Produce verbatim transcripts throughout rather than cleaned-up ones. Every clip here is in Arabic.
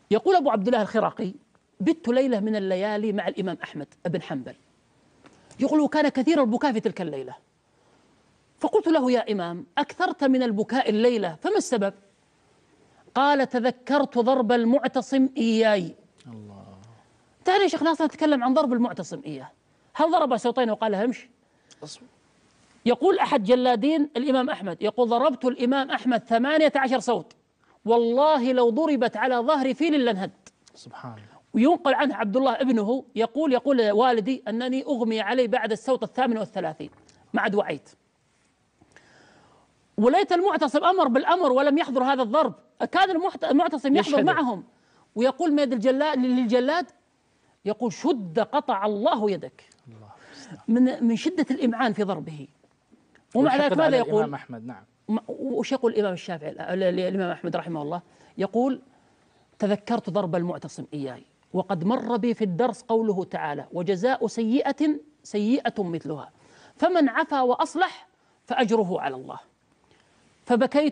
يقول أبو عبد الله الخراقي: بت ليلة من الليالي مع الإمام أحمد بن حنبل، يقول وكان كثير البكاء في تلك الليلة، فقلت له: يا إمام، أكثرت من البكاء الليلة، فما السبب؟ قال: تذكرت ضرب المعتصم إياي. الله. تعال يا شيخ ناصر نتكلم عن ضرب المعتصم إياه. هل ضرب صوتين وقال همش؟ يقول أحد جلادين الإمام أحمد، يقول: ضربت الإمام أحمد ثمانية عشر صوت، والله لو ضربت على ظهر فيل لانهد. سبحان الله. وينقل عنه عبد الله ابنه يقول: يقول والدي أنني أغمي علي بعد الصوت الثامن والثلاثين ما عاد وعيت. وليت المعتصم أمر بالأمر ولم يحضر هذا الضرب، كان المعتصم يحضر معهم. ويقول ميد الجلاد للجلاد، يقول: شد قطع الله يدك. الله من من شدة الإمعان في ضربه. ومع ذلك ماذا يقول؟ الإمام أحمد. نعم. وش يقول الإمام الشافعي الإمام أحمد رحمه الله؟ يقول: تذكرت ضرب المعتصم إياي، وقد مر بي في الدرس قوله تعالى: وجزاء سيئة سيئة مثلها، فمن عفا وأصلح فأجره على الله. فبكيت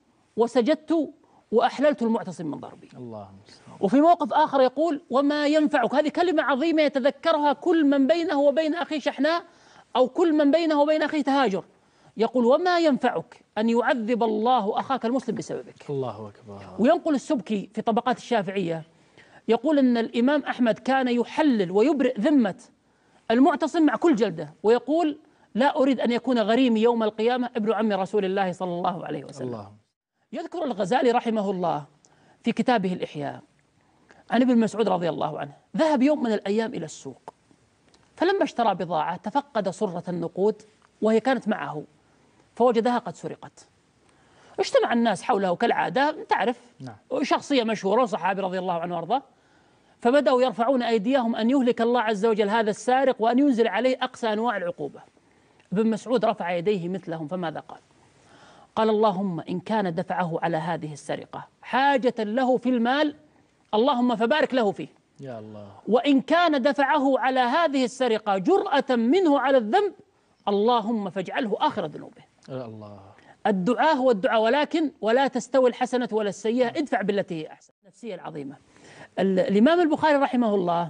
وسجدت وأحللت المعتصم من ضربي. الله. وفي موقف آخر يقول: وما ينفعك، هذه كلمة عظيمة يتذكرها كل من بينه وبين أخيه شحناء، أو كل من بينه وبين أخيه تهاجر. يقول: وما ينفعك أن يعذب الله أخاك المسلم بسببك. الله أكبر. وينقل السبكي في طبقات الشافعية يقول أن الإمام أحمد كان يحلل ويبرئ ذمة المعتصم مع كل جلدة، ويقول: لا أريد أن يكون غريمي يوم القيامة ابن عم رسول الله صلى الله عليه وسلم. الله. يذكر الغزالي رحمه الله في كتابه الإحياء عن ابن مسعود رضي الله عنه: ذهب يوم من الأيام إلى السوق، فلما اشترى بضاعة تفقد صرة النقود وهي كانت معه، فوجدها قد سرقت. اجتمع الناس حوله كالعادة، تعرف. نعم. شخصية مشهورة وصحابي رضي الله عنه وارضاه، فبدأوا يرفعون أيديهم أن يهلك الله عز وجل هذا السارق وأن ينزل عليه أقصى أنواع العقوبة. ابن مسعود رفع يديه مثلهم، فماذا قال؟ قال: اللهم إن كان دفعه على هذه السرقة حاجة له في المال، اللهم فبارك له فيه. يا الله. وإن كان دفعه على هذه السرقة جرأة منه على الذنب، اللهم فاجعله آخر ذنوبه. يا الله. الدعاء هو الدعاء، ولكن ولا تستوي الحسنة ولا السيئة، ادفع بالتي هي أحسن. النفسية العظيمة. الإمام البخاري رحمه الله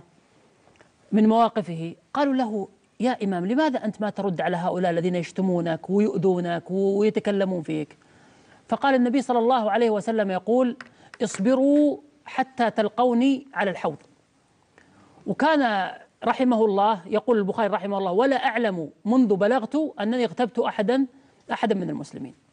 من مواقفه قالوا له: يا إمام، لماذا أنت ما ترد على هؤلاء الذين يشتمونك ويؤذونك ويتكلمون فيك؟ فقال النبي صلى الله عليه وسلم يقول: اصبروا حتى تلقوني على الحوض. وكان رحمه الله يقول البخاري رحمه الله: ولا أعلم منذ بلغت أنني اغتبت أحدا أحدا من المسلمين.